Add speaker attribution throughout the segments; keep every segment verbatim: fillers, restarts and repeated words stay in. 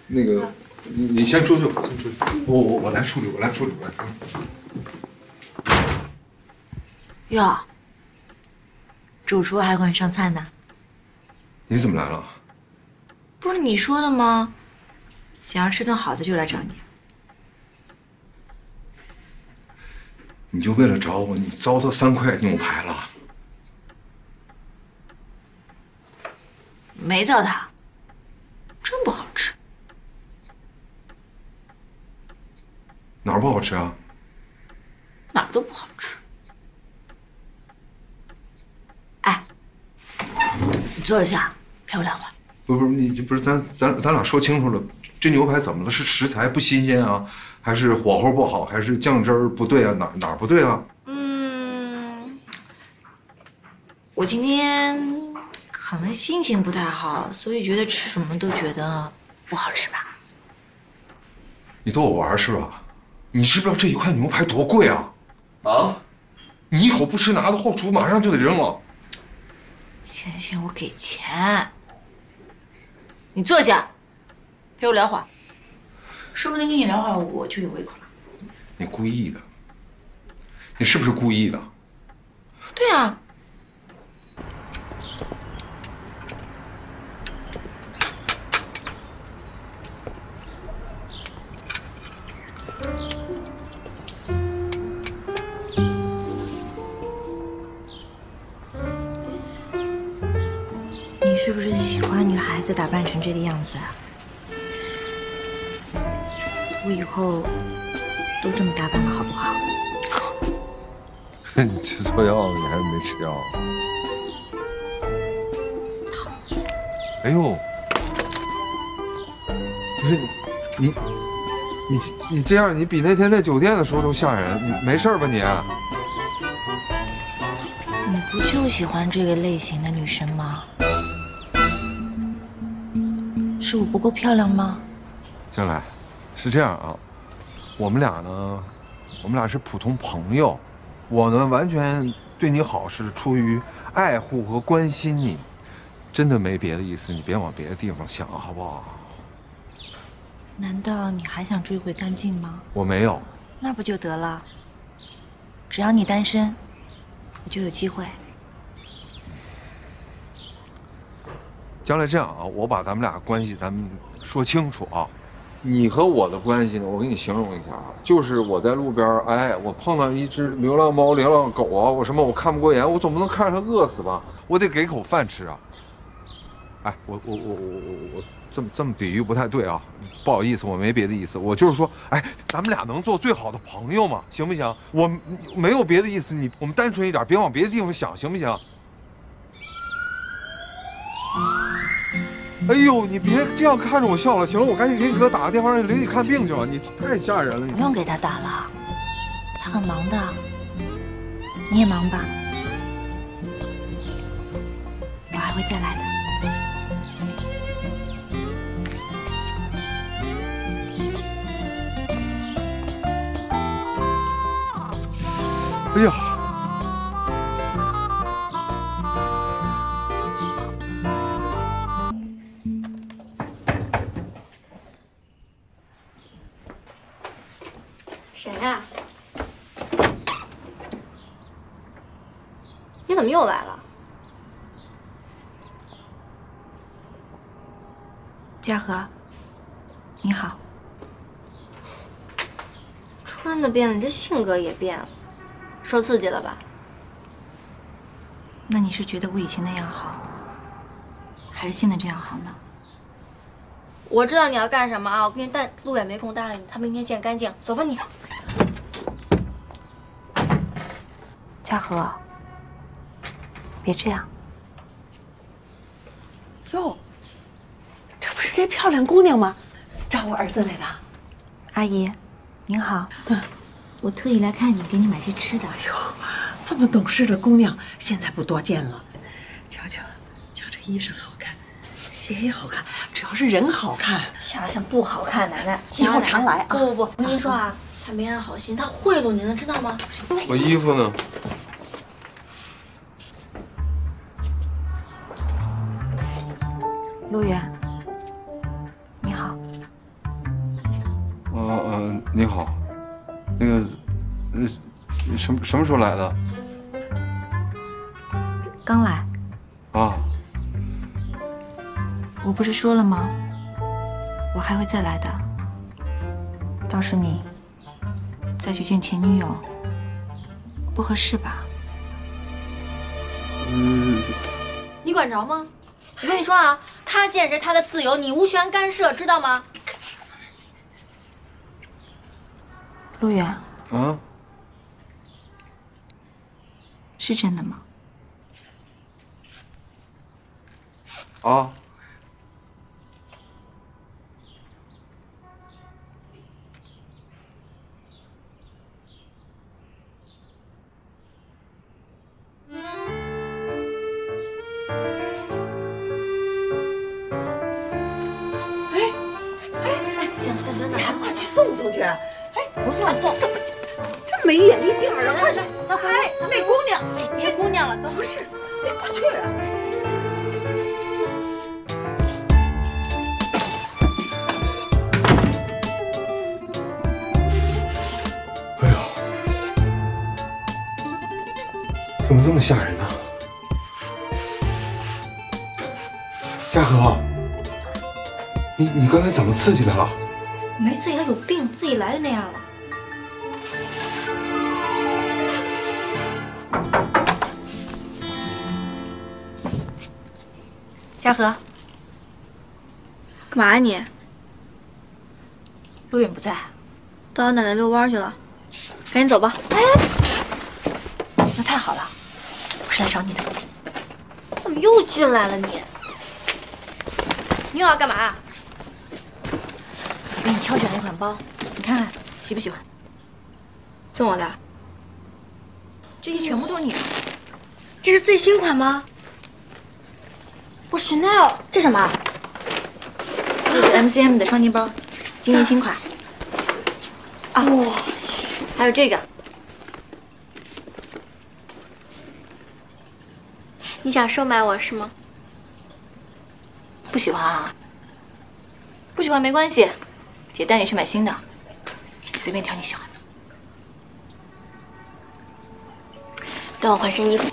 Speaker 1: 那个，你你先出去吧，先出去。我我我来处理，我来处理，我来处理。
Speaker 2: 哟，主厨还管上菜呢。
Speaker 1: 你怎么来了？
Speaker 2: 不是你说的吗？想要吃顿好的就来找你。
Speaker 1: 你就为了找我，你糟蹋三块牛排了？
Speaker 2: 没糟蹋，真不好吃。
Speaker 1: 哪儿不好吃啊？
Speaker 2: 哪儿都不好吃。哎，你坐下，陪我聊会儿。
Speaker 1: 不是不是，你不是咱咱咱俩说清楚了，这牛排怎么了？是食材不新鲜啊，还是火候不好，还是酱汁儿不对啊？哪哪儿不对啊？
Speaker 2: 嗯，我今天可能心情不太好，所以觉得吃什么都觉得不好吃吧。
Speaker 1: 你逗我玩是吧？你知不知道这一块牛排多贵啊？啊！你一口不吃，拿到后厨马上就得扔了。
Speaker 2: 行行，我给钱。你坐下，陪我聊会儿。说不定跟你聊会儿，我就有胃口了。
Speaker 1: 你故意的？你是不是故意的？
Speaker 2: 对啊。你是不是喜欢女孩子打扮成这个样子啊？我以后都这么打扮了，好不好？
Speaker 1: 你吃错药了，你还是没吃药？
Speaker 2: 讨厌！
Speaker 1: 哎呦，不是你，你，你你这样，你比那天在酒店的时候都吓人。你没事吧你？
Speaker 2: 你不就喜欢这个类型的女生吗？是我不够漂亮吗？
Speaker 1: 将来，是这样啊，我们俩呢，我们俩是普通朋友，我呢完全对你好是出于爱护和关心你，真的没别的意思，你别往别的地方想，好不好？
Speaker 2: 难道你还想追回干净吗？
Speaker 1: 我没有。
Speaker 2: 那不就得了？只要你单身，我就有机会。
Speaker 1: 将来这样啊，我把咱们俩关系咱们说清楚啊。你和我的关系呢，我给你形容一下啊，就是我在路边，哎，我碰到一只流浪猫、流浪狗啊，我什么我看不过眼，我总不能看着它饿死吧？我得给口饭吃啊。哎，我我我我我我这么这么比喻不太对啊，不好意思，我没别的意思，我就是说，哎，咱们俩能做最好的朋友吗？行不行？我没有别的意思，你我们单纯一点，别往别的地方想，行不行？哎呦，你别这样看着我笑了，行了，我赶紧给你哥打个电话，让你领你看病去了，你太吓人了。你
Speaker 2: 不用给他打了，他很忙的，你也忙吧，我还会再来的。
Speaker 1: 哎呀！
Speaker 3: 谁呀？你怎么又来了？
Speaker 2: 嘉禾，你好。
Speaker 3: 穿的变了，你这性格也变了，受刺激了吧？
Speaker 2: 那你是觉得我以前那样好，还是现在这样好呢？
Speaker 3: 我知道你要干什么啊！我跟你但路也没空搭理你，他明天见干净。走吧你。
Speaker 2: 嘉禾，别这样。
Speaker 4: 哟，这不是这漂亮姑娘吗？找我儿子来了。
Speaker 2: 阿姨，您好。嗯，我特意来看你，给你买些吃的。
Speaker 4: 哎呦，这么懂事的姑娘，现在不多见了。瞧瞧，瞧这衣裳好看，鞋也好看，主要是人好看。
Speaker 3: 想想不好看，奶奶
Speaker 4: 以后常来啊。
Speaker 3: 不不不，我跟您说啊，他没安好心，他贿赂您了，知道吗？
Speaker 1: 我衣服呢？
Speaker 2: 陆远，你好。
Speaker 1: 你好，那个，呃，什么什么时候来的？
Speaker 2: 刚来。
Speaker 1: 啊。
Speaker 2: 我不是说了吗？我还会再来的。到时你再去见前女友，不合适吧？
Speaker 1: 嗯。
Speaker 3: 你管着吗？我跟你说啊，他见谁他的自由，你无权干涉，知道吗？
Speaker 2: 陆远。
Speaker 1: 啊？
Speaker 2: 是真的吗？
Speaker 1: 啊。
Speaker 4: 送送去，哎，不送送，怎么这没眼力劲儿啊？快去，
Speaker 3: 咱回
Speaker 4: 哎，那姑娘，
Speaker 3: 哎，别姑娘了，走。
Speaker 4: 不是，你不去啊？
Speaker 1: 哎呀，怎么这么吓人呢？嘉禾，你你刚才怎么刺激他了？
Speaker 3: 没刺激他有病，自己来就那样了。
Speaker 2: 嘉禾，
Speaker 3: 干嘛呀你？
Speaker 2: 陆远不在，
Speaker 3: 到我奶奶遛弯去了，赶紧走吧。
Speaker 2: 哎，那太好了，我是来找你的。
Speaker 3: 怎么又进来了你？你又要干嘛？
Speaker 2: 我给你挑选了一款包，你看看喜不喜欢？
Speaker 3: 送我的？
Speaker 2: 这些全部都是你的。
Speaker 3: 这是最新款吗？我 Chanel， 这什么？
Speaker 2: 这是 M C M 的双肩包，今年新款。啊，
Speaker 3: 哇，
Speaker 2: 还有这个。
Speaker 3: 你想收买我是吗？
Speaker 2: 不喜欢啊？不喜欢没关系，姐带你去买新的，你随便挑你喜欢的。
Speaker 3: 等我换身衣服。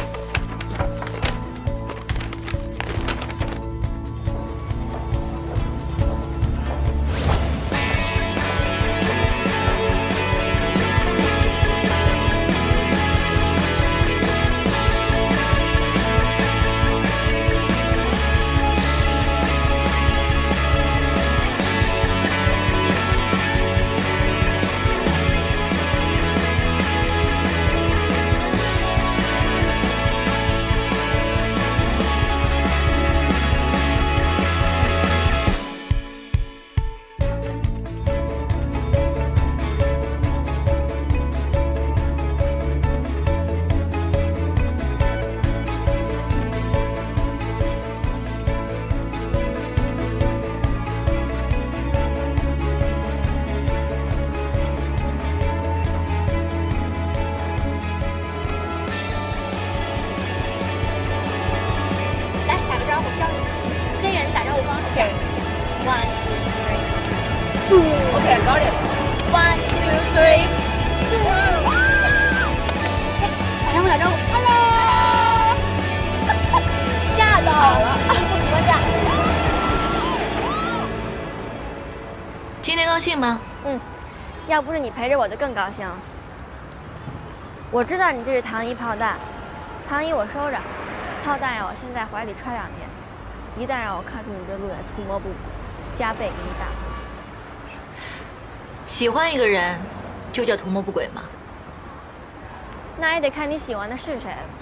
Speaker 2: 今天高兴吗？
Speaker 3: 嗯，要不是你陪着我，就更高兴了。我知道你这是糖衣炮弹，糖衣我收着，炮弹呀，我先在怀里揣两天。一旦让我看出你对陆远图谋不轨，加倍给你打回去。
Speaker 2: 喜欢一个人，就叫图谋不轨吗？
Speaker 3: 那也得看你喜欢的是谁了。